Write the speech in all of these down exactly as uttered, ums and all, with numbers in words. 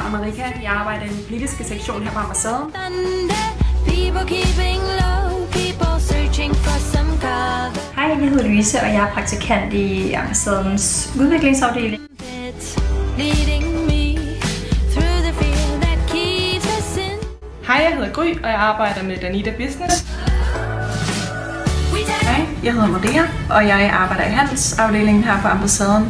navn er Marika. Jeg arbejder i den politiske sektion her på ambassaden. Hej, jeg hedder Louise, og jeg er praktikant i ambassadens udviklingsafdeling. Hej, jeg hedder Gry, og jeg arbejder med Danish Business. Hej, jeg hedder Maria, og jeg arbejder i handelsafdelingen her på ambassaden.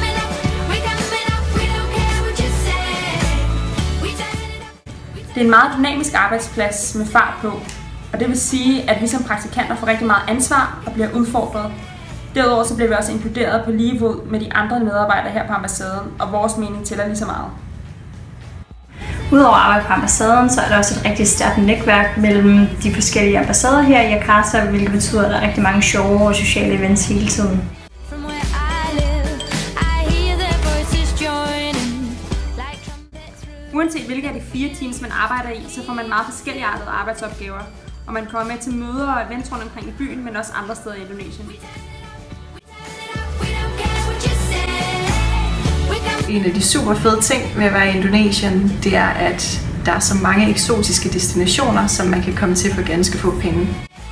Det er en meget dynamisk arbejdsplads med fart på, og det vil sige, at vi som praktikanter får rigtig meget ansvar og bliver udfordret. Derudover så bliver vi også inkluderet på lige fod med de andre medarbejdere her på ambassaden, og vores mening tæller lige så meget. Udover at arbejde på ambassaden, så er der også et rigtig stærkt netværk mellem de forskellige ambassader her i Jakarta, hvilket betyder, at der er rigtig mange sjove og sociale events hele tiden. Uanset hvilke af de fire teams man arbejder i, så får man meget forskelligartede arbejdsopgaver, og man kommer med til møder og events rundt omkring i byen, men også andre steder i Indonesien. En af de super fede ting med at være i Indonesien, det er, at der er så mange eksotiske destinationer, som man kan komme til for ganske få penge.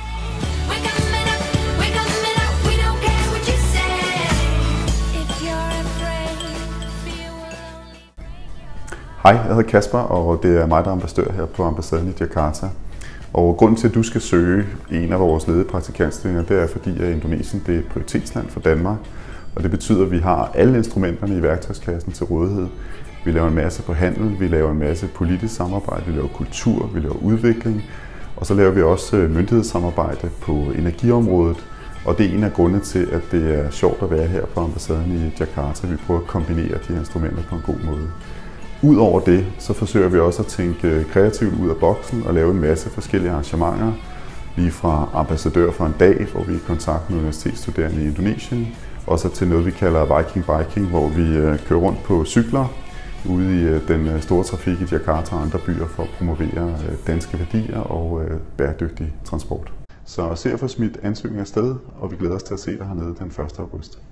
Hej, jeg hedder Kasper, og det er mig, der er ambassadør her på ambassaden i Jakarta. Og grunden til, at du skal søge en af vores ledige praktikantstillinger, det er fordi, at Indonesien det er et prioritetsland for Danmark. Og det betyder, at vi har alle instrumenterne i værktøjskassen til rådighed. Vi laver en masse på handel, vi laver en masse politisk samarbejde, vi laver kultur, vi laver udvikling. Og så laver vi også myndighedssamarbejde på energiområdet. Og det er en af grundene til, at det er sjovt at være her på ambassaden i Jakarta. Vi prøver at kombinere de instrumenter på en god måde. Udover det, så forsøger vi også at tænke kreativt ud af boksen og lave en masse forskellige arrangementer. Lige fra ambassadør for en dag, hvor vi er i kontakt med universitetsstuderende i Indonesien, og så til noget, vi kalder Viking Biking, hvor vi kører rundt på cykler ude i den store trafik i Jakarta og andre byer for at promovere danske værdier og bæredygtig transport. Så se at få smidt ansøgningen afsted, og vi glæder os til at se dig hernede den første august.